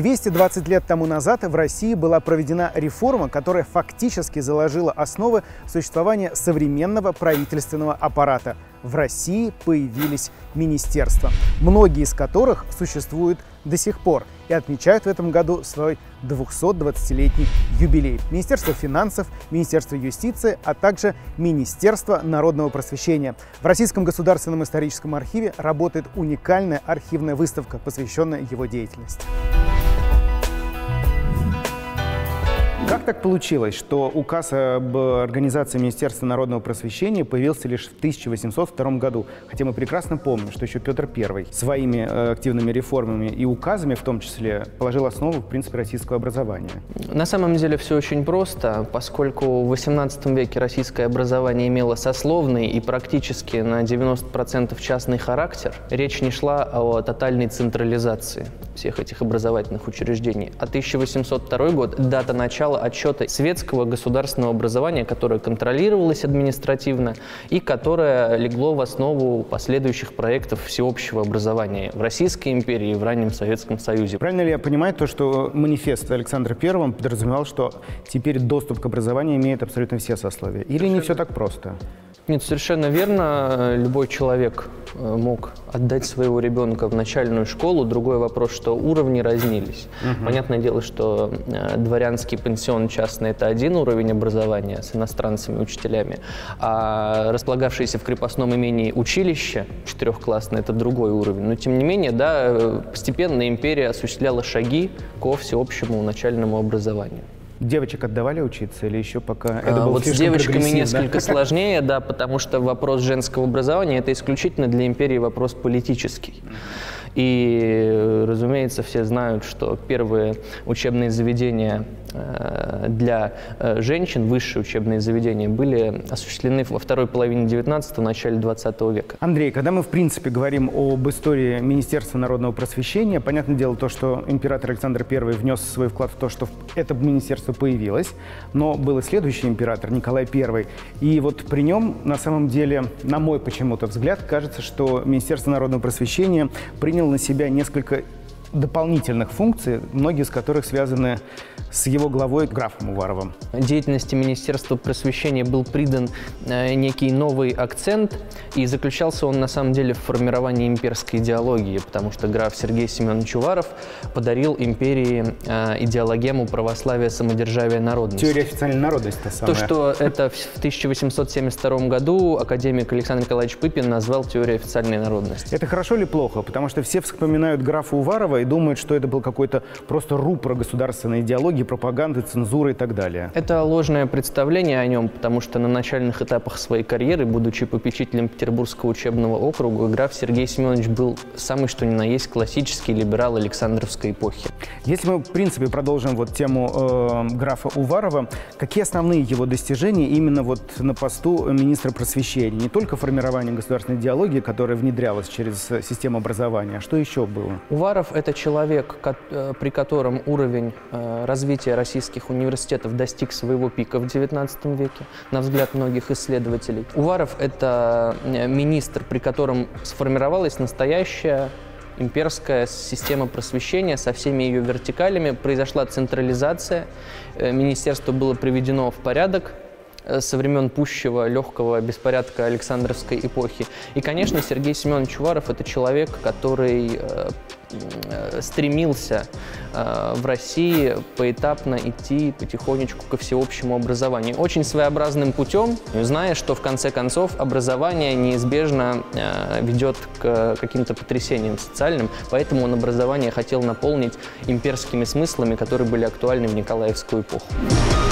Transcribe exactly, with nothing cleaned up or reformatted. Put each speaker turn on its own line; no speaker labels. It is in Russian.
двести двадцать лет тому назад в России была проведена реформа, которая фактически заложила основы существования современного правительственного аппарата. В России появились министерства, многие из которых существуют до сих пор и отмечают в этом году свой двухсотдвадцатилетний юбилей. Министерство финансов, Министерство юстиции, а также Министерство народного просвещения. В Российском государственном историческом архиве работает уникальная архивная выставка, посвященная его деятельности. Как так получилось, что указ об организации Министерства народного просвещения появился лишь в тысяча восемьсот втором году? Хотя мы прекрасно помним, что еще Петр Первый своими э, активными реформами и указами, в том числе, положил основу, в принципе, российского образования.
На самом деле все очень просто, поскольку в восемнадцатом веке российское образование имело сословный и практически на девяносто процентов частный характер, речь не шла о тотальной централизации всех этих образовательных учреждений. А тысяча восемьсот второй год – дата начала отчета светского государственного образования, которое контролировалось административно и которое легло в основу последующих проектов всеобщего образования в Российской империи и в раннем Советском Союзе.
Правильно ли я понимаю то, что манифест Александра Первого подразумевал, что теперь доступ к образованию имеет абсолютно все сословия? Или не все так просто?
Нет, совершенно верно. Любой человек мог отдать своего ребенка в начальную школу. Другой вопрос, что уровни разнились. Угу. Понятное дело, что дворянский пансион частный – это один уровень образования с иностранцами, учителями, а располагавшееся в крепостном имении училище четырехклассное – это другой уровень. Но, тем не менее, да, постепенно империя осуществляла шаги ко всеобщему начальному образованию.
Девочек отдавали учиться или еще пока это
а,
было
вот с девочками несколько
да?
сложнее, да, потому что вопрос женского образования – это исключительно для империи вопрос политический. И, разумеется, все знают, что первые учебные заведения для женщин, высшие учебные заведения, были осуществлены во второй половине девятнадцатого, начале двадцатого века.
Андрей, когда мы, в принципе, говорим об истории Министерства народного просвещения, понятное дело то, что император Александр Первый внес свой вклад в то, что это министерство появилось, но был и следующий император, Николай Первый. И вот при нем, на самом деле, на мой почему-то взгляд, кажется, что Министерство народного просвещения приняло на себя несколько дополнительных функций, многие из которых связаны с его главой графом Уваровым.
Деятельности Министерства просвещения был придан э, некий новый акцент, и заключался он на самом деле в формировании имперской идеологии, потому что граф Сергей Семенович Уваров подарил империи э, идеологему православия, самодержавия, народности.
Теория официальной народности, та самая.
То, что это в тысяча восемьсот семьдесят втором году академик Александр Николаевич Пыпин назвал теорией официальной народности.
Это хорошо или плохо? Потому что все вспоминают графа Уварова и думают, что это был какой-то просто рупор государственной идеологии, пропаганды, цензуры и так далее.
Это ложное представление о нем, потому что на начальных этапах своей карьеры, будучи попечителем Петербургского учебного округа, граф Сергей Семенович был самый что ни на есть классический либерал Александровской эпохи.
Если мы, в принципе, продолжим вот тему э, графа Уварова, какие основные его достижения именно вот на посту министра просвещения? Не только формирование государственной идеологии, которая внедрялась через систему образования, а что еще было?
Уваров – это человек, при котором уровень развития российских университетов достиг своего пика в девятнадцатом веке, на взгляд многих исследователей. Уваров – это министр, при котором сформировалась настоящая имперская система просвещения со всеми ее вертикалями, произошла централизация, министерство было приведено в порядок со времен пущего легкого беспорядка Александровской эпохи. И, конечно, Сергей Семенович Уваров – это человек, который э, э, стремился э, в России поэтапно идти потихонечку ко всеобщему образованию. Очень своеобразным путем, зная, что в конце концов образование неизбежно э, ведет к каким-то потрясениям социальным, поэтому он образование хотел наполнить имперскими смыслами, которые были актуальны в Николаевскую эпоху.